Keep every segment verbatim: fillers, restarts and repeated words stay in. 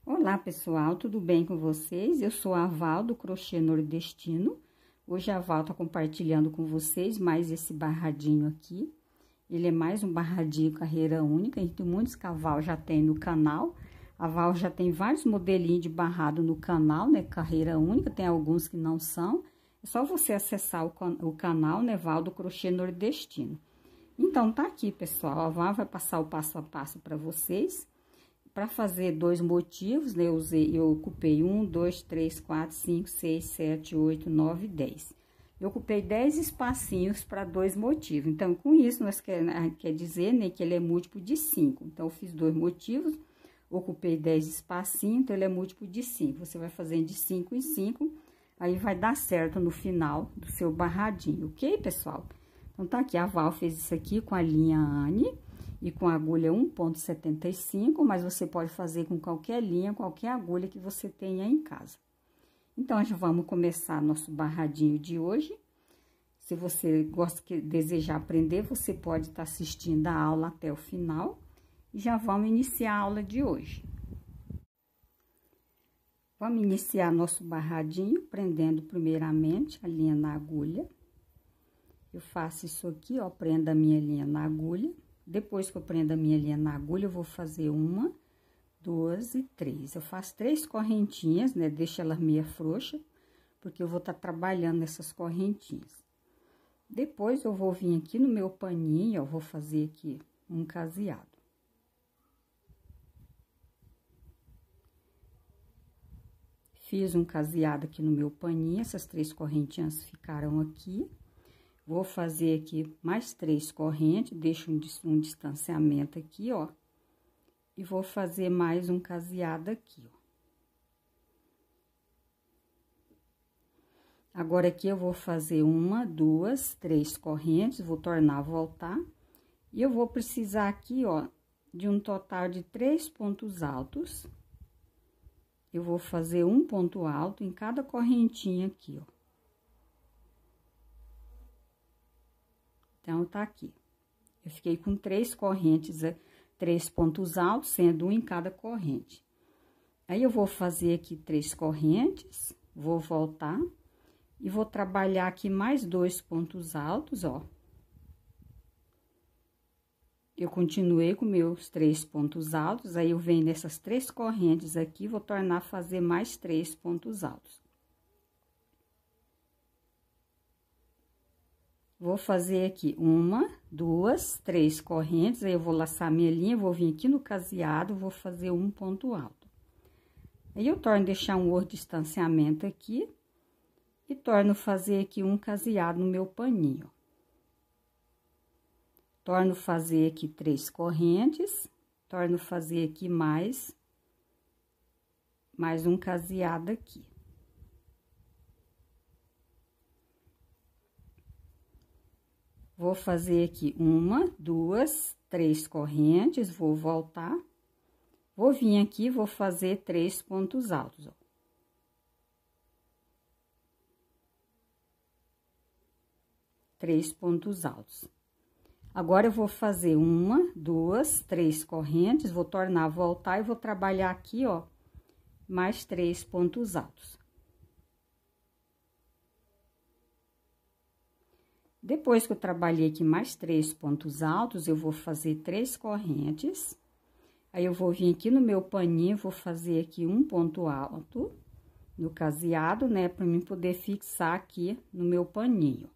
Olá pessoal, tudo bem com vocês? Eu sou a Val do Crochê Nordestino. Hoje a Val tá compartilhando com vocês mais esse barradinho aqui. Ele é mais um barradinho carreira única, entre muitos que a Val já tem no canal. A Val já tem vários modelinhos de barrado no canal, né? Carreira única, tem alguns que não são. É só você acessar o, o canal, né? Val do Crochê Nordestino. Então, tá aqui, pessoal. A Val vai passar o passo a passo para vocês. Para fazer dois motivos, né, eu usei, eu ocupei um, dois, três, quatro, cinco, seis, sete, oito, nove, dez. Eu ocupei dez espacinhos para dois motivos. Então, com isso, nós quer, quer dizer, né, que ele é múltiplo de cinco. Então, eu fiz dois motivos, ocupei dez espacinhos, então ele é múltiplo de cinco. Você vai fazendo de cinco em cinco, aí vai dar certo no final do seu barradinho, ok, pessoal? Então, tá aqui, a Val fez isso aqui com a linha Anne e com a agulha um ponto setenta e cinco, mas você pode fazer com qualquer linha, qualquer agulha que você tenha em casa. Então, já vamos começar nosso barradinho de hoje. Se você gosta, que desejar aprender, você pode estar assistindo a aula até o final. E já vamos iniciar a aula de hoje. Vamos iniciar nosso barradinho, prendendo primeiramente a linha na agulha. Eu faço isso aqui, ó, prendo a minha linha na agulha. Depois que eu prendo a minha linha na agulha, eu vou fazer uma, duas e três. Eu faço três correntinhas, né? Deixo ela meia frouxa, porque eu vou estar trabalhando nessas correntinhas. Depois, eu vou vir aqui no meu paninho, ó, vou fazer aqui um caseado. Fiz um caseado aqui no meu paninho, essas três correntinhas ficaram aqui. Vou fazer aqui mais três correntes, deixo um, um distanciamento aqui, ó. E vou fazer mais um caseado aqui, ó. Agora, aqui eu vou fazer uma, duas, três correntes, vou tornar a voltar. E eu vou precisar aqui, ó, de um total de três pontos altos. Eu vou fazer um ponto alto em cada correntinha aqui, ó. Então, tá aqui. Eu fiquei com três correntes, três pontos altos, sendo um em cada corrente. Aí, eu vou fazer aqui três correntes, vou voltar e vou trabalhar aqui mais dois pontos altos, ó. Eu continuei com meus três pontos altos, aí eu venho nessas três correntes aqui, vou tornar a fazer mais três pontos altos. Vou fazer aqui uma, duas, três correntes, aí eu vou laçar minha linha, vou vir aqui no caseado, vou fazer um ponto alto. Aí, eu torno deixar um outro distanciamento aqui e torno fazer aqui um caseado no meu paninho. Torno fazer aqui três correntes, torno fazer aqui mais, mais um caseado aqui. Vou fazer aqui uma, duas, três correntes, vou voltar. Vou vir aqui, vou fazer três pontos altos, ó. Três pontos altos. Agora, eu vou fazer uma, duas, três correntes, vou tornar a voltar e vou trabalhar aqui, ó, mais três pontos altos. Depois que eu trabalhei aqui mais três pontos altos, eu vou fazer três correntes. Aí, eu vou vir aqui no meu paninho, vou fazer aqui um ponto alto no caseado, né? Pra mim poder fixar aqui no meu paninho.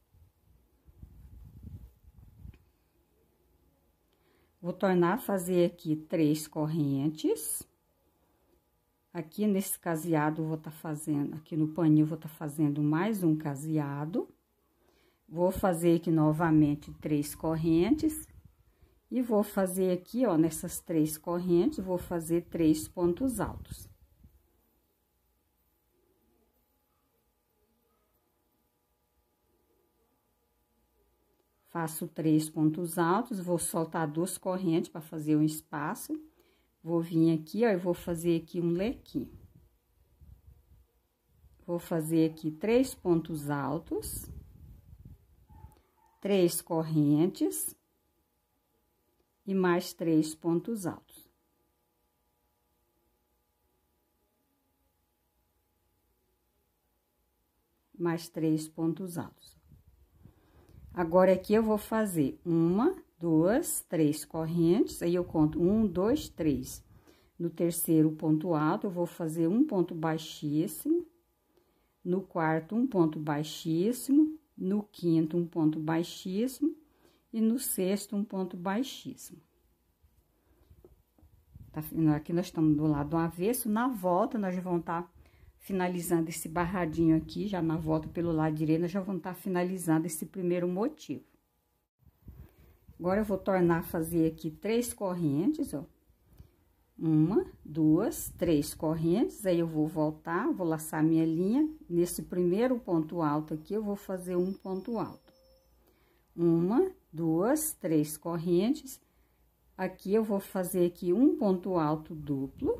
Vou tornar a fazer aqui três correntes. Aqui nesse caseado, eu vou tá fazendo, aqui no paninho, eu vou tá fazendo mais um caseado. Vou fazer aqui novamente três correntes e vou fazer aqui, ó, nessas três correntes, vou fazer três pontos altos. Faço três pontos altos, vou soltar duas correntes para fazer um espaço. Vou vir aqui, ó, e vou fazer aqui um lequinho. Vou fazer aqui três pontos altos. Três correntes e mais três pontos altos. mais três pontos altos. Agora, aqui eu vou fazer uma, duas, três correntes, aí eu conto um, dois, três. No terceiro ponto alto, eu vou fazer um ponto baixíssimo. No quarto, um ponto baixíssimo. No quinto, um ponto baixíssimo. E no sexto, um ponto baixíssimo. Tá, aqui nós estamos do lado do avesso. Na volta, nós vamos estar finalizando esse barradinho aqui. Já na volta pelo lado direito, nós já vamos estar finalizando esse primeiro motivo. Agora, eu vou tornar a fazer aqui três correntes, ó. Uma, duas, três correntes, aí eu vou voltar, vou laçar minha linha. Nesse primeiro ponto alto aqui, eu vou fazer um ponto alto. Uma, duas, três correntes. Aqui eu vou fazer aqui um ponto alto duplo.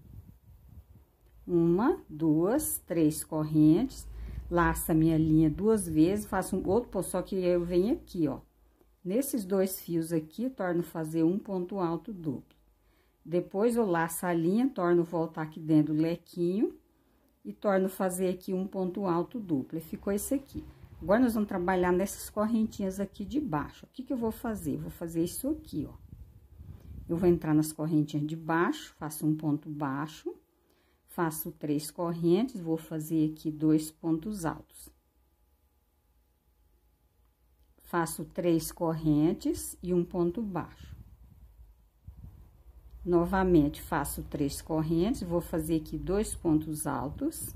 Uma, duas, três correntes. Laça minha linha duas vezes, faço um outro ponto, só que eu venho aqui, ó. Nesses dois fios aqui, torno fazer um ponto alto duplo. Depois, eu laço a linha, torno voltar aqui dentro do lequinho e torno fazer aqui um ponto alto duplo. E ficou esse aqui. Agora, nós vamos trabalhar nessas correntinhas aqui de baixo. O que que eu vou fazer? Eu vou fazer isso aqui, ó. Eu vou entrar nas correntinhas de baixo, faço um ponto baixo, faço três correntes, vou fazer aqui dois pontos altos. Faço três correntes e um ponto baixo. Novamente, faço três correntes, vou fazer aqui dois pontos altos.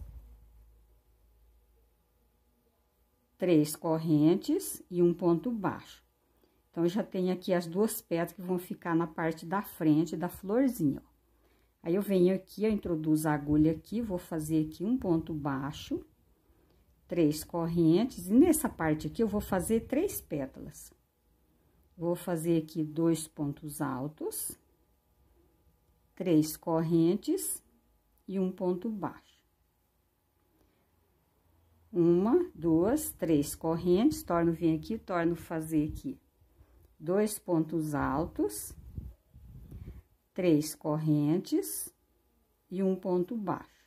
Três correntes e um ponto baixo. Então, eu já tenho aqui as duas pedras que vão ficar na parte da frente da florzinha, ó. Aí, eu venho aqui, eu introduzo a agulha aqui, vou fazer aqui um ponto baixo, três correntes, e nessa parte aqui, eu vou fazer três pétalas. Vou fazer aqui dois pontos altos, três correntes e um ponto baixo. Uma, duas, três correntes, torno vir aqui, torno fazer aqui dois pontos altos, três correntes e um ponto baixo.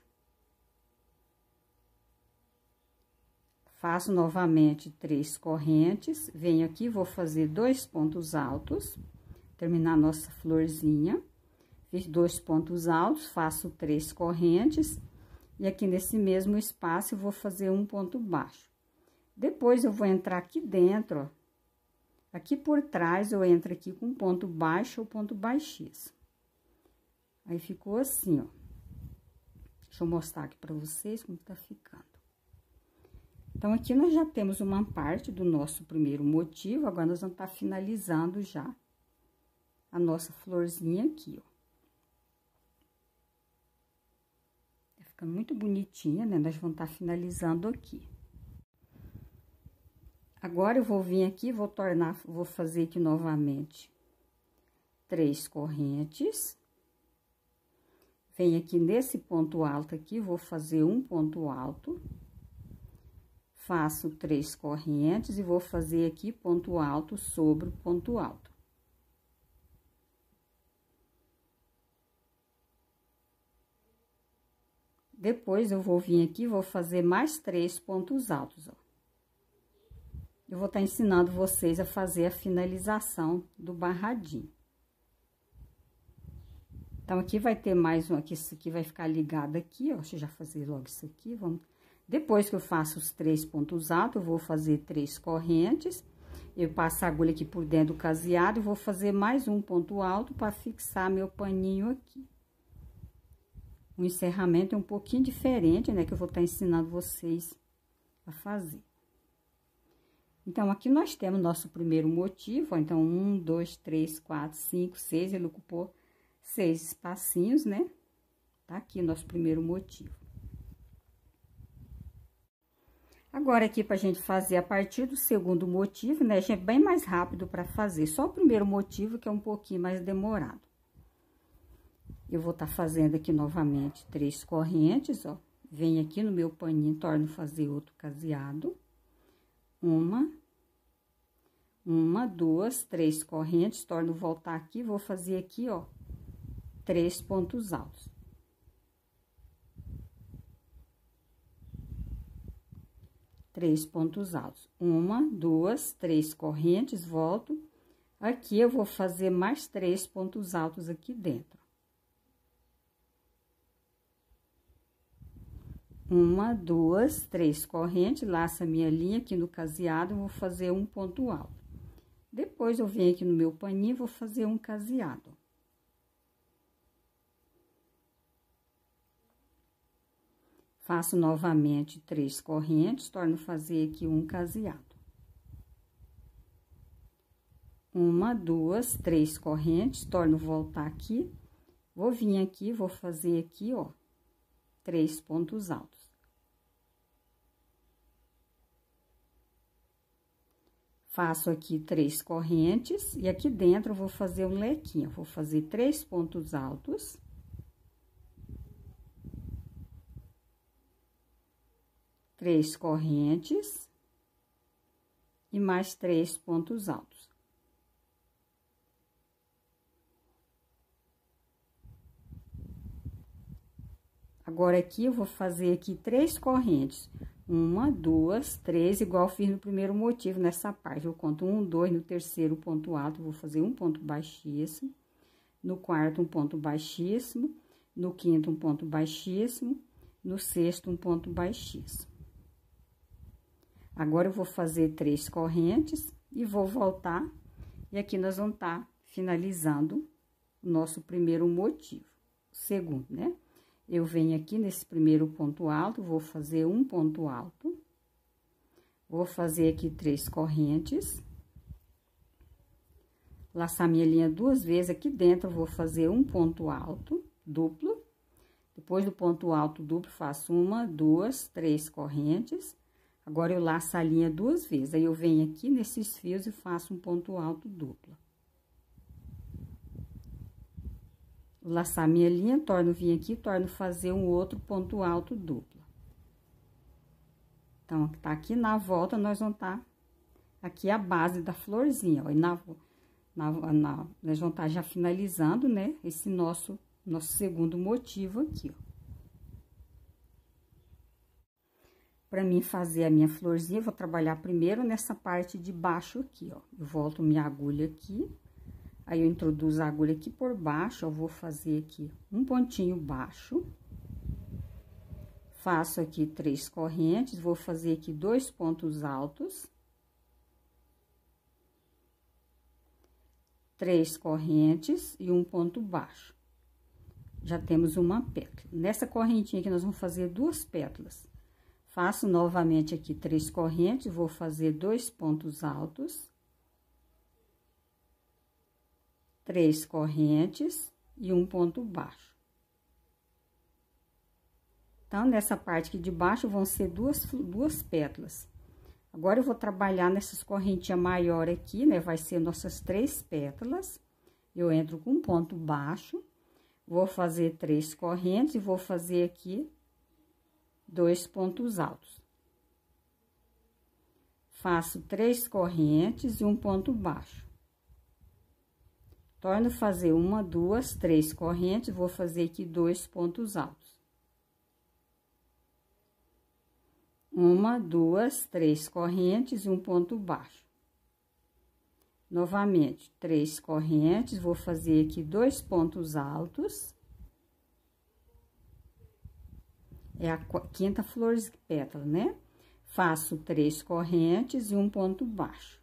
Faço novamente três correntes, venho aqui, vou fazer dois pontos altos, terminar a nossa florzinha. Fiz dois pontos altos, faço três correntes, e aqui nesse mesmo espaço eu vou fazer um ponto baixo. Depois, eu vou entrar aqui dentro, ó. Aqui por trás, eu entro aqui com ponto baixo ou ponto baixíssimo. Aí, ficou assim, ó. Deixa eu mostrar aqui pra vocês como tá ficando. Então, aqui nós já temos uma parte do nosso primeiro motivo, agora nós vamos estar finalizando já a nossa florzinha aqui, ó. Fica muito bonitinha, né? Nós vamos estar finalizando aqui. Agora, eu vou vir aqui, vou tornar, vou fazer aqui novamente três correntes. Venho aqui nesse ponto alto aqui, vou fazer um ponto alto. Faço três correntes e vou fazer aqui ponto alto sobre ponto alto. Depois, eu vou vir aqui, vou fazer mais três pontos altos, ó. Eu vou estar ensinando vocês a fazer a finalização do barradinho. Então, aqui vai ter mais um, aqui, isso aqui vai ficar ligado aqui, ó. Deixa eu já fazer logo isso aqui, vamos... Depois que eu faço os três pontos altos, eu vou fazer três correntes. Eu passo a agulha aqui por dentro do caseado e vou fazer mais um ponto alto para fixar meu paninho aqui. O encerramento é um pouquinho diferente, né? Que eu vou estar ensinando vocês a fazer. Então, aqui nós temos nosso primeiro motivo, ó. Então, um, dois, três, quatro, cinco, seis, ele ocupou seis espacinhos, né? Tá aqui nosso primeiro motivo. Agora, aqui, pra gente fazer a partir do segundo motivo, né? É bem mais rápido para fazer. Só o primeiro motivo que é um pouquinho mais demorado. Eu vou estar fazendo aqui novamente três correntes, ó. Venho aqui no meu paninho, torno fazer outro caseado. Uma, uma, duas, três correntes, torno voltar aqui, vou fazer aqui, ó, três pontos altos. três pontos altos. Uma, duas, três correntes, volto. Aqui eu vou fazer mais três pontos altos aqui dentro. Uma, duas, três correntes, laço a minha linha aqui no caseado, vou fazer um ponto alto. Depois, eu venho aqui no meu paninho e vou fazer um caseado. Faço novamente três correntes, torno a fazer aqui um caseado. Uma, duas, três correntes, torno a voltar aqui. Vou vir aqui, vou fazer aqui, ó, três pontos altos. Faço aqui três correntes e aqui dentro eu vou fazer um lequinho. Vou fazer três pontos altos. Três correntes e mais três pontos altos. Agora, aqui, eu vou fazer aqui três correntes. Uma, duas, três, igual fiz no primeiro motivo, nessa parte. Eu conto um, dois, no terceiro ponto alto, vou fazer um ponto baixíssimo. No quarto, um ponto baixíssimo. No quinto, um ponto baixíssimo. No sexto, um ponto baixíssimo. Agora, eu vou fazer três correntes e vou voltar. E aqui, nós vamos estar finalizando o nosso primeiro motivo. Segundo, né? Eu venho aqui nesse primeiro ponto alto, vou fazer um ponto alto. Vou fazer aqui três correntes. Laçar minha linha duas vezes. Aqui dentro, eu vou fazer um ponto alto, duplo. Depois do ponto alto duplo, faço uma, duas, três correntes. Agora, eu laço a linha duas vezes. Aí, eu venho aqui nesses fios e faço um ponto alto duplo. Laçar minha linha, torno vir aqui, torno fazer um outro ponto alto duplo. Então, tá aqui na volta, nós vamos tá aqui a base da florzinha, ó. E na, na, na, nós vamos tá já finalizando, né, esse nosso, nosso segundo motivo aqui, ó. Pra mim fazer a minha florzinha, eu vou trabalhar primeiro nessa parte de baixo aqui, ó. Eu volto minha agulha aqui. Aí, eu introduzo a agulha aqui por baixo, eu vou fazer aqui um pontinho baixo. Faço aqui três correntes, vou fazer aqui dois pontos altos. Três correntes e um ponto baixo. Já temos uma pétala. Nessa correntinha aqui, nós vamos fazer duas pétalas. Faço novamente aqui três correntes, vou fazer dois pontos altos. Três correntes e um ponto baixo. Então, nessa parte aqui de baixo, vão ser duas, duas pétalas. Agora, eu vou trabalhar nessas correntinhas maior aqui, né? Vai ser nossas três pétalas. Eu entro com um ponto baixo, vou fazer três correntes e vou fazer aqui dois pontos altos. Faço três correntes e um ponto baixo. Torno fazer uma, duas, três correntes, vou fazer aqui dois pontos altos. Uma, duas, três correntes e um ponto baixo. Novamente, três correntes, vou fazer aqui dois pontos altos. É a quinta flor de pétala, né? Faço três correntes e um ponto baixo.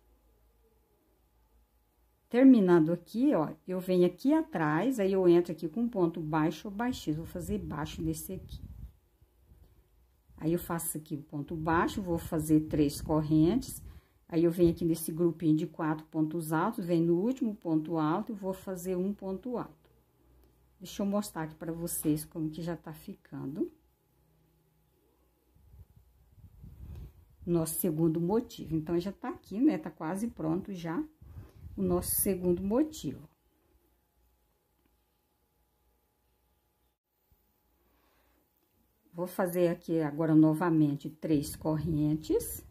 Terminando aqui, ó, eu venho aqui atrás, aí eu entro aqui com um ponto baixo ou baixíssimo, vou fazer baixo nesse aqui. Aí, eu faço aqui o ponto baixo, vou fazer três correntes, aí eu venho aqui nesse grupinho de quatro pontos altos, venho no último ponto alto e vou fazer um ponto alto. Deixa eu mostrar aqui pra vocês como que já tá ficando. Nosso segundo motivo. Então, já tá aqui, né? Tá quase pronto já o nosso segundo motivo. Vou fazer aqui agora novamente três correntes.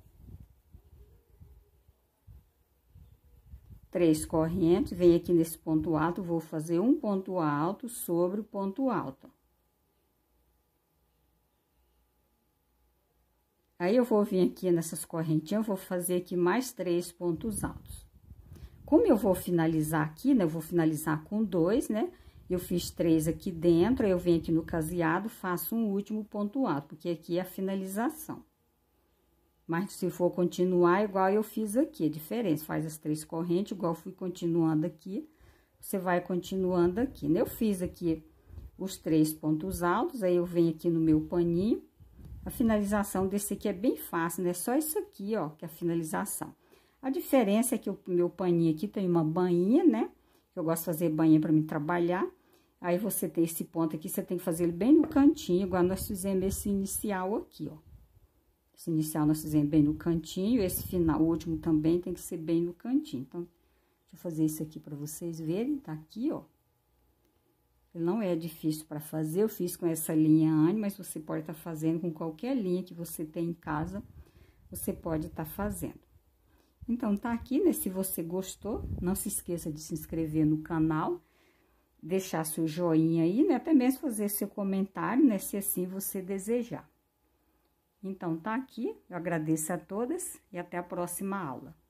Três correntes, venho aqui nesse ponto alto, vou fazer um ponto alto sobre o ponto alto. Aí, eu vou vir aqui nessas correntinhas, eu vou fazer aqui mais três pontos altos. Como eu vou finalizar aqui, né? Eu vou finalizar com dois, né? Eu fiz três aqui dentro, aí eu venho aqui no caseado, faço um último ponto alto, porque aqui é a finalização. Mas se for continuar, igual eu fiz aqui, a diferença, faz as três correntes, igual eu fui continuando aqui, você vai continuando aqui, né? Eu fiz aqui os três pontos altos, aí eu venho aqui no meu paninho, a finalização desse aqui é bem fácil, né? Só isso aqui, ó, que é a finalização. A diferença é que o meu paninho aqui tem uma bainha, né? Eu gosto de fazer bainha para me trabalhar. Aí, você tem esse ponto aqui, você tem que fazer ele bem no cantinho, igual nós fizemos esse inicial aqui, ó. Esse inicial nós fizemos bem no cantinho, esse final, o último também tem que ser bem no cantinho. Então, deixa eu fazer isso aqui para vocês verem, tá aqui, ó. Não é difícil para fazer, eu fiz com essa linha Anne, mas você pode estar tá fazendo com qualquer linha que você tem em casa, você pode estar tá fazendo. Então, tá aqui, né? Se você gostou, não se esqueça de se inscrever no canal, deixar seu joinha aí, né? Até mesmo fazer seu comentário, né? Se assim você desejar. Então, tá aqui, eu agradeço a todas e até a próxima aula.